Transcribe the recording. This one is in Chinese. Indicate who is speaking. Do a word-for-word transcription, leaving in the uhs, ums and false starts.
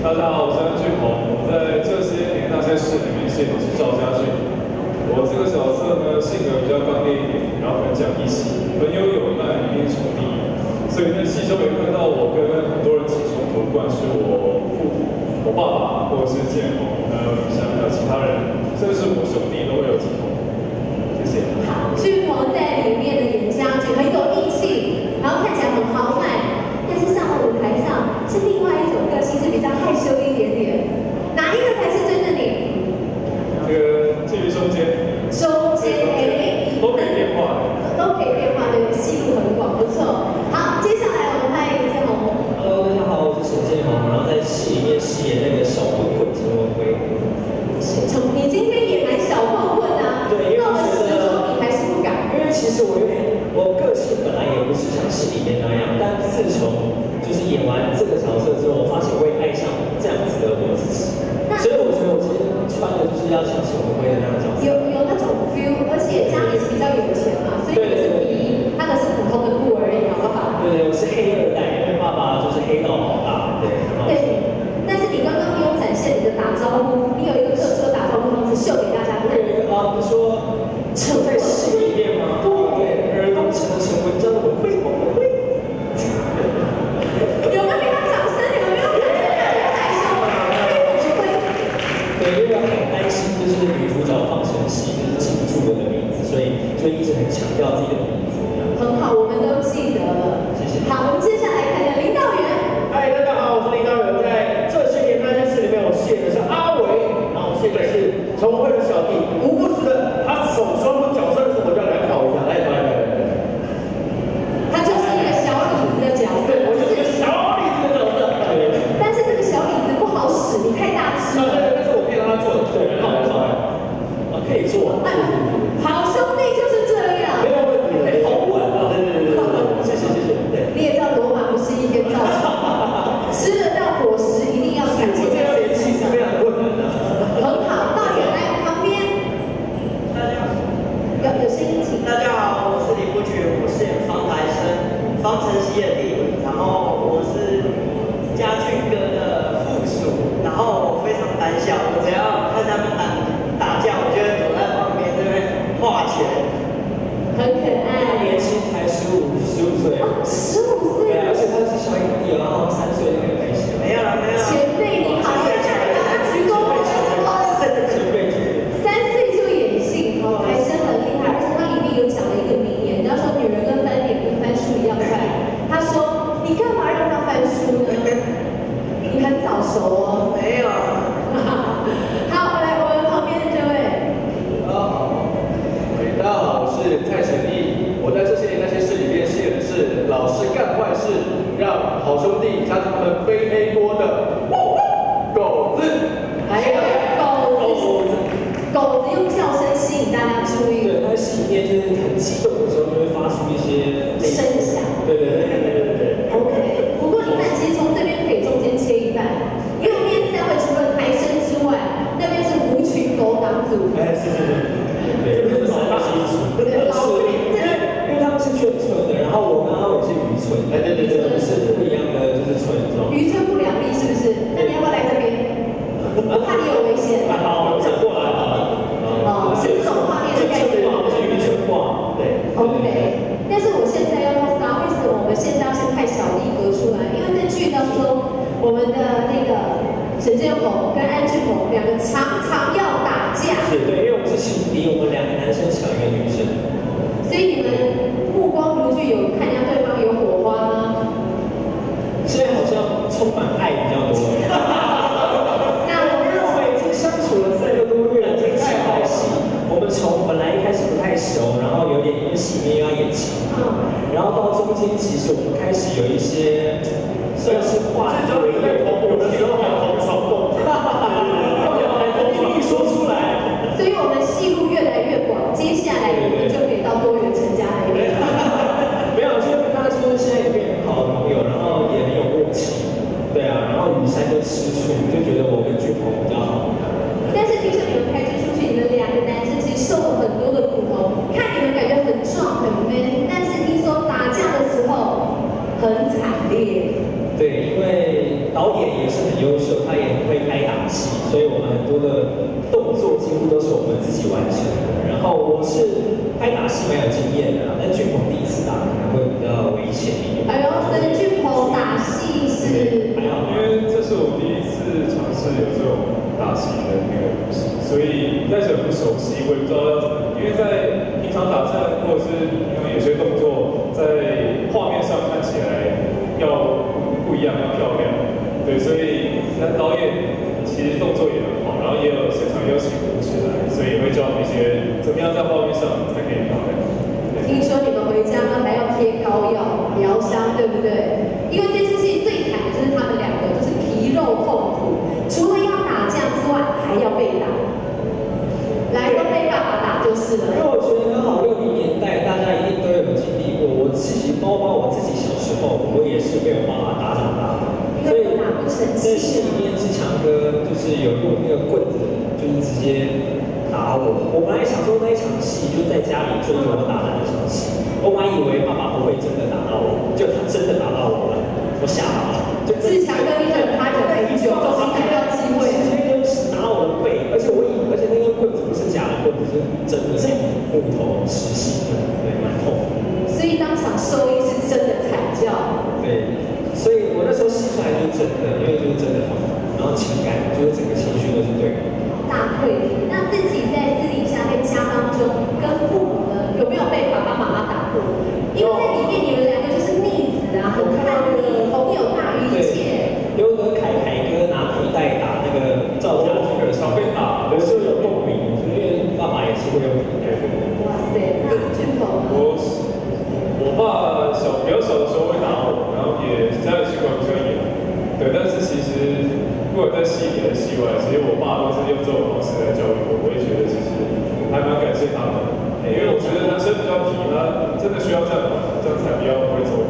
Speaker 1: 大家好，我是安俊宏。我在这些年那些事里面饰演的是赵家俊。我这个角色呢，性格比较刚烈一点，然后很讲义气，很有友爱，一定是第一。所以在戏中也看到我跟很多人起冲突，不管是我父母、我爸爸，或者是建宏，还有雨山，还有其他人，甚至是我兄弟都会有起冲突。谢谢。
Speaker 2: 好，俊宏在里面的演家俊很有义气，然后看起来很豪迈，但是上了舞台上是另外一种个性，是比较害羞一点点。哪一个才是真的你？
Speaker 1: 这个介于中间。
Speaker 2: 中间哎，
Speaker 1: 都可以变化，
Speaker 2: 都可以变化，对，戏路很广，不错。好，接下来我们欢迎建宏。
Speaker 3: Hello， 大家好，我是沈建宏，然后在戏里面饰演那个小混混陈文辉。
Speaker 2: 你今天也蛮小混混啊，
Speaker 3: 对，因为
Speaker 2: 到了
Speaker 3: 我觉得
Speaker 2: 十周你还是不敢。
Speaker 3: 因为其实我有点，我个性本来也不是像戏里面那样，但自从就是演完这个角色之后，我发现我也爱上这样子的我自己。所以我觉得我今天穿的就是要像陈文辉的那个角色。
Speaker 2: 有有那种 feel， 而且家里是比较有钱嘛，所以你是第一，他的是普通的部而已，好不好？
Speaker 3: 对对，我是黑二代，因为爸爸就是黑道老大，对。
Speaker 2: 对，但是你刚刚没有展现你的打招呼，你有一个特殊的打招呼方式秀给大家看。
Speaker 3: 啊，你说陈在戏里面吗？对，耳东陈陈文章的文辉，文辉。
Speaker 2: 有没有给他掌声？你们没有掌声，很害羞。
Speaker 3: 对，因为很担心，就是女主角放声戏，就是记不住我的名字，所以就一直很强调自己的名字。
Speaker 2: 很好，我们都记得了。
Speaker 3: 谢谢。
Speaker 2: 好，我们接下来看看林道元。
Speaker 4: 嗨，大家好，我是林道元。在这些年那件事里面，我饰演的是阿伟，然后饰演的是陈文辉的小弟。无不时的，他手双出角色的时候，我就要来考一下，来来来来来。
Speaker 2: 他就是一个小李子的角色，
Speaker 4: 对，我就是一个小李子的角色。对。
Speaker 2: 但是这个小李子不好使，你太大只了。
Speaker 4: 对对，但是我可以让他做的，对，很好很好。啊，可以做。
Speaker 2: 好兄弟就是这样。
Speaker 4: 没有问题，好稳啊！对对对对对，谢谢谢谢。对。
Speaker 2: 你也知道罗马不是一天造成的，吃得到果实一定要感谢。
Speaker 4: 我这要联系是非常困难的。
Speaker 2: 很好，道远来旁边。
Speaker 4: 大家好。
Speaker 2: 有有声音请。
Speaker 5: 大家好，我是李不群，我是演方台生，方程式的弟弟，然后我是家俊哥的附属，然后我非常胆小，我只要看他们打打架，我就会躲在旁边这边画拳。
Speaker 2: 很可爱。
Speaker 3: 年轻才十五十五岁。
Speaker 2: 十五岁。
Speaker 3: 对，而且他是小弟弟，然后三岁就可以开始。
Speaker 5: 没有了没有了。
Speaker 2: 前辈你好，现在他鞠躬了。
Speaker 3: 前辈
Speaker 2: 三岁就演戏，还是很厉害，而且他里面有讲了一个名言，人家说女人跟翻脸跟翻书一样快。他说你干嘛让他翻书呢？你很早熟哦。
Speaker 5: 没有。
Speaker 2: 好，来我们旁边的这位。
Speaker 4: 大家好，大家好，我是蔡成义。我在这些年那些事里面饰演的是老是干坏事，让好兄弟家庭他们背黑锅的狗子。
Speaker 2: 还有狗子，狗子用叫声吸引大家注意。
Speaker 3: 对，他在戏里面就是很激动的时候，就会发出一些
Speaker 2: 声响。
Speaker 3: 对对对对对对。
Speaker 2: OK， 不过你看，其实从这边可以中间切一半，右边三位除了台生之外，那边是舞曲狗党组。
Speaker 3: 哎，是是是，对，这边是三大基础，是，因为因为他们是眷村的，然后我跟阿伟是渔村，哎对对对，我们是不一样的就是村庄。
Speaker 2: 渔村不两立是不是？那你要不要来这边？我怕你有危险。
Speaker 3: 好，转过来好了。
Speaker 2: 哦，是这种画面的概念。
Speaker 3: 是渔村话，对。
Speaker 2: OK， 但是我现在要告诉大家，为什么我们现在要先派小弟哥出来？因为在剧当中，我们的那个沈建宏跟安俊宏两个常常要打架。
Speaker 3: 是对，因为我们是情敌，我们两个男生抢一个女生。
Speaker 2: 所以你们目光如炬，有看人家对方有火花吗？
Speaker 3: 现在好像充满爱比较多。
Speaker 2: 那我们
Speaker 3: 我们已经相处了三个多月，已经太好戏。我们从本来一开始不太熟，然后有点因为戏里面要演情，然后到中间其实我们开始有一些算是话题的一个有的时候还很冲动，一说出来。
Speaker 2: 所以我们戏路越来越广，接下来我们就可以到多元成家那边。
Speaker 3: 没有，就是跟他就是现在也变很好的朋友，然后也很有默契。对啊，然后雨山就吃醋，就觉得我跟俊宏比较好。
Speaker 2: 但是听说你们拍这出去，你们两个男生其实受了很多的苦头，看你们感觉很壮很 man， 但是听说打架的时候很惨烈。
Speaker 3: 对，因为导演也是很优秀，他也所以我们很多的动作几乎都是我们自己完成的。然后我是拍打戏蛮有经验的，但俊鹏第一次打可能会比较危险一点。
Speaker 2: 哎呦，所以俊鹏打戏是
Speaker 3: 还好，
Speaker 1: 因为这是我第一次尝试有这种打戏的那个东西，所以但是很不熟悉，我也不知道要怎么。因为在平常打战或者是因为有些动作在画面上看起来要不一样，要漂亮，对，所以那导演其实动作也很好，然后也有现场邀请舞起来，所以会教我们一些怎么样在画面上才可以漂亮。
Speaker 2: 听说你们回家呢还要贴膏药、疗伤，对不对？因为这出戏最惨的就是他们两个，就是皮肉痛苦，除了要打架之外，还要被打。来，都被爸爸打就是了。
Speaker 3: 因为我觉得刚好六零年代大家一定都有经历过，我自己包括我自己小时候，我也是被我妈妈打长大的。所以
Speaker 2: 打不成
Speaker 3: 在戏里面，志强哥就是有用那个棍子，就是直接打我。我本来想说那一场戏就在家里追着我打的那场戏，我本来以为爸爸不会真的打到我，结果他真的打到我了，我吓到了。就
Speaker 2: 志强哥，你忍他忍很久，终于逮到机会了。
Speaker 3: 打我的背，而且我以，而且那根棍子不是假的棍子，是真的是木头实心的，对，蛮痛。
Speaker 2: 所以当场受益是真的惨叫。
Speaker 3: 对，所以我那时候戏出来就是真的，因为就是真的痛，然后情感就是整个情绪都是对的。
Speaker 2: 大愧服。那自己在私底下在家当中跟父母呢，有没有被爸爸妈妈打过？因为在里面你们两个就是逆子啊，很叛逆，朋友大于一切。
Speaker 3: 刘德凯凯哥拿皮带打那个赵家俊的常被打，我是有共鸣，因为爸爸也是会用皮带。
Speaker 2: 哇塞，那俊鹏呢？
Speaker 1: 我我爸小比较小的时候会打我，然后也家里习惯比较严，对，但是其实不管在戏里还是戏外，其实我爸都是用这种方式来教育我，我也觉得其实还蛮感谢他们，因为我觉得男生比较皮，他真的需要这样，这样才比较不会走。